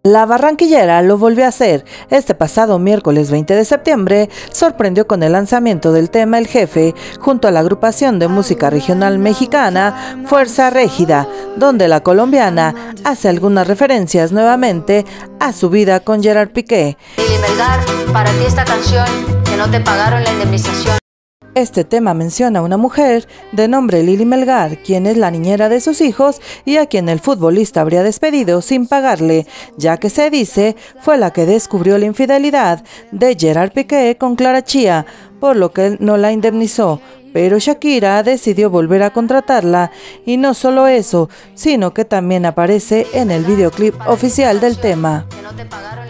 La barranquillera lo volvió a hacer. Este pasado miércoles 20 de septiembre sorprendió con el lanzamiento del tema El Jefe junto a la agrupación de música regional mexicana Fuerza Régida, donde la colombiana hace algunas referencias nuevamente a su vida con Gerard Piqué. Lili Melgar, para ti esta canción, que no te pagaron la indemnización. Este tema menciona a una mujer de nombre Lili Melgar, quien es la niñera de sus hijos y a quien el futbolista habría despedido sin pagarle, ya que se dice fue la que descubrió la infidelidad de Gerard Piqué con Clara Chía, por lo que él no la indemnizó. Pero Shakira decidió volver a contratarla y no solo eso, sino que también aparece en el videoclip oficial del tema.